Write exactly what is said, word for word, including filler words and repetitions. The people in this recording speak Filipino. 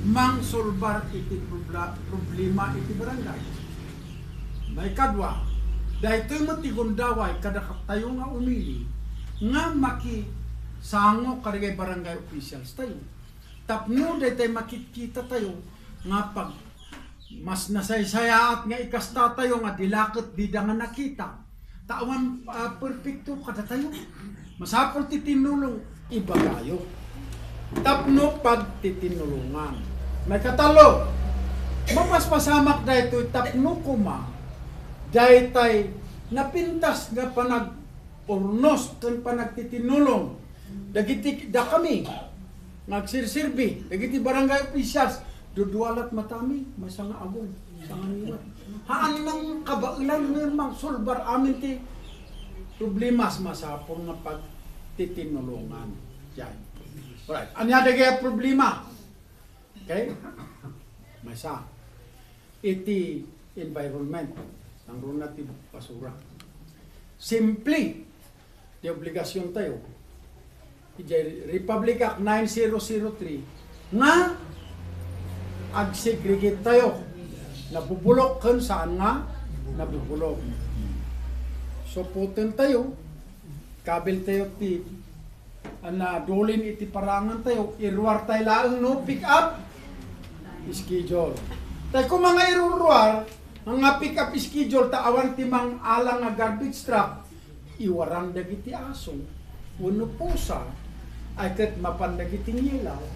mang solbar iti problema iti barangay. May kadwa, dahito yung matigundaway kada tayo nga umili, nga maki sango karigay barangay officials tayo. Tapno dahito tayo makikita tayo, nga pag mas nasaysayaat nga ikasta tayo nga dilakot di nga nakita. Tawan uh, perfecto kada tayo. Masapol titinulong iba kayo. Tapno pagtitinulungan. May katalo. Mapaspasamak dahito tapno kuma. Dahitay napintas nga panag ornos kan panagtitinulong. Dagiti da kami nagsirsirbi. Dagiti barangay officials dudualat matami masanga agong sanga niwat. Haan nang kabailan ng solbar amin ti problemas masapon nga pagtitinulungan. Yan. Alright. Anya dagay problema. Okay? Masa. Iti environment. Ang runa ti basura. Simply, di obligasyon tayo. Republic Act nine thousand three nga ag-segregate tayo. Nabubulok kan saan nga nabubulok. So putin tayo, kabil tayo ti ana dolin iti parangan tayo, irwar tayo lang no pick up schedule. Tay kung mga irurwar ang nga pick up schedule ta awan ti mang alang nga garbage truck iwaran dagiti aso. Uno pusa ay ket mapan dagiti ngilaw.